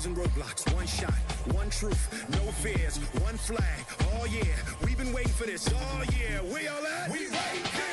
thousand roadblocks, one shot, one truth, no fears, one flag. Oh yeah, we've been waiting for this all year. Where y'all at? We right here.